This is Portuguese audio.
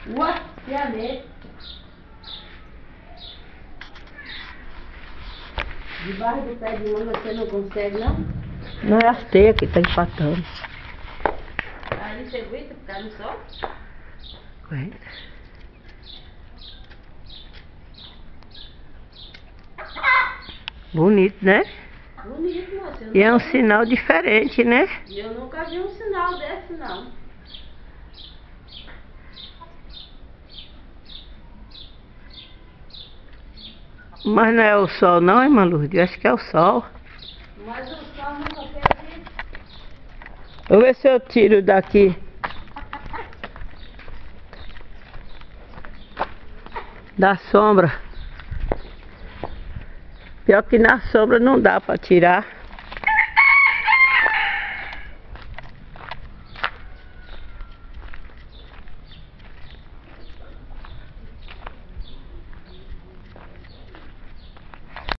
Ué, pianete. Debaixo do pé de manga você não consegue, não? Não é as teias que tá empatando. Aí você aguenta ficar no sol? Aguenta. Bonito, né? Bonito, moça. E é um sinal diferente, né? Eu nunca vi um sinal desse, não. Mas não é o sol não, irmã Lourdes? Eu acho que é o sol. Mas o sol nunca fez isso. Vou ver se eu tiro daqui. Da sombra. Pior que na sombra não dá pra tirar.